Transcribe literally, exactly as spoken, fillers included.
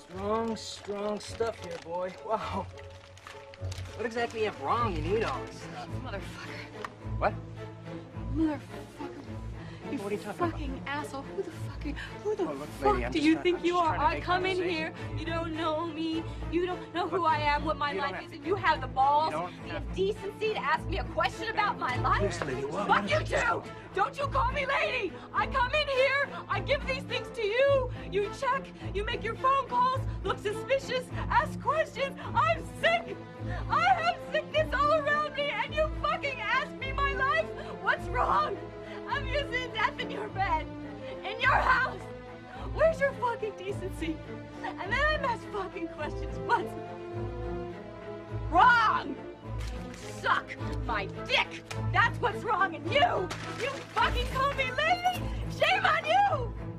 Strong, strong stuff here, boy. Wow. What exactly have wrong you need all this stuff? Motherfucker. What? Motherfucker. You What are you talking fucking about? asshole. Who the fuck are you? Who the Oh, look, fuck lady, I'm do just you trying- think I'm you just are? trying to I make come in conversation. here. You don't know me. You don't know who Look, I am, what my you don't life have is, to- and you have the balls, You don't the have- indecency to ask me a question about my life? Yes, lady, what- Fuck what you is- too! Don't you call me lady! I come in here, I give these things to you, you check, you make your phone calls, look suspicious, ask questions. I'm sick! I have sickness all around me, and you fucking ask me my life? What's wrong? I'm using death in your bed, in your house. Where's your fucking decency? And then I'm asked fucking questions. What's wrong? Suck my dick. That's what's wrong, and you, you fucking call me lady? Shame on you!